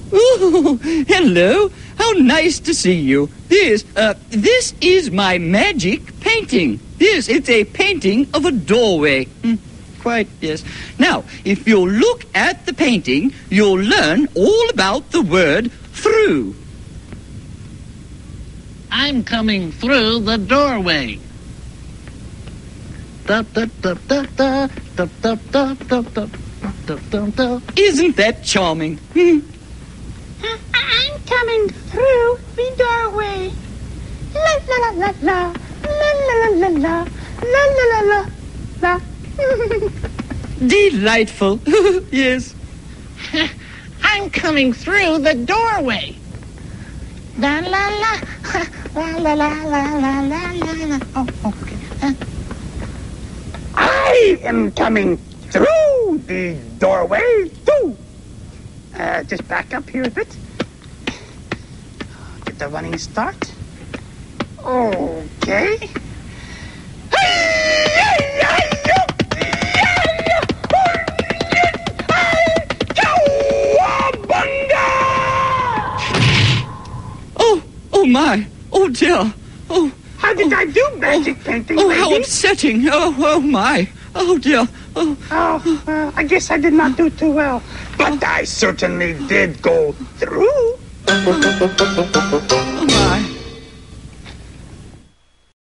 Oh, hello. How nice to see you. This is my magic painting. It's a painting of a doorway. Quite, yes. Now, if you'll look at the painting, you'll learn all about the word through. I'm coming through the doorway. Isn't that charming? I'm coming through the doorway. La la la la la la la la la la la la. Delightful. Yes. I'm coming through the doorway. La la la la la la la la la. Oh, okay. I am coming through the doorway too. Just back up here a bit. Get the running start. Okay. Oh my. Oh dear. Oh. How did I do, magic painting lady? How upsetting. Oh my. Oh dear. Oh, I guess I did not do too well. But I certainly did go through. Oh my.